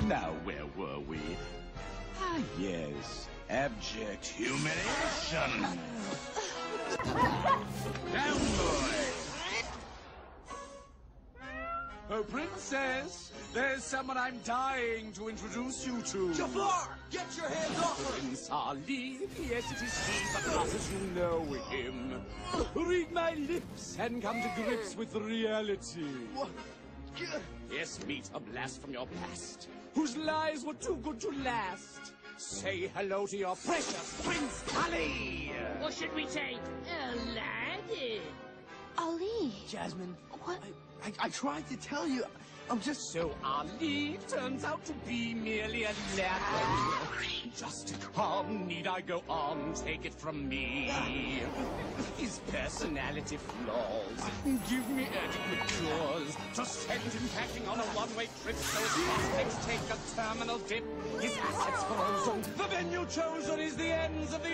Now, where were we? Ah, yes. Abject humiliation. Down, boy. Oh, Princess, there's someone I'm dying to introduce you to. Jafar, get your hands off her! Prince Ali, yes, it is he, but not as you know him. Read my lips and come to grips with reality. What? Yes, meet a blast from your past, whose lies were too good to last. Say hello to your precious Prince Ali! Or should we say, Aladdin? Ali. Jasmine, What? I tried to tell you. I'm just... So Ali turns out to be merely a lad. Just need I go on? Take it from me. His personality flaws give me adequate cause to send him packing on a one-way trip so his prospects take a terminal dip. His assets frozen. The venue chosen is the ends of the